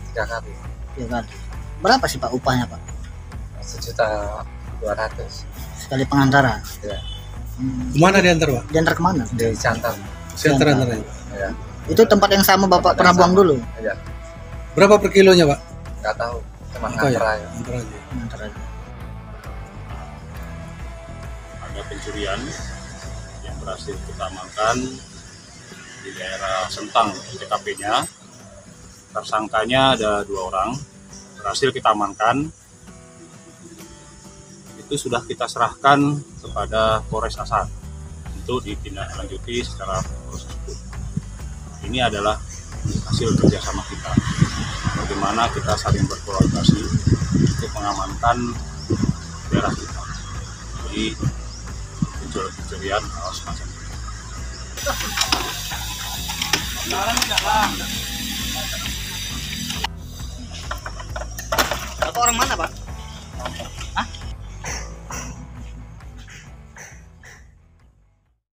3 kali. Ya kan. Berapa sih Pak upahnya Pak? 1.200.000 Sekali pengantaran. ya. Kemana diantar Pak? Diantar kemana? Di Cantam Siantar antaranya. ya. Itu tempat yang sama Bapak pernah buang dulu? Ya, Berapa per kilonya Pak? nggak tahu, cuma Nggak tahu ya? nganter aja. Antar aja. Pengantar aja. Ada pencurian yang berhasil kita amankan di daerah Sentang TKP-nya. Tersangkanya ada 2 orang, berhasil kita amankan. Itu sudah kita serahkan kepada Polres Asan untuk ditindaklanjuti secara proses hukum. Ini adalah hasil kerjasama kita, bagaimana kita saling berkolaborasi untuk mengamankan daerah kita. Jadi pencurian hal semacam ini. Bapak orang mana Pak?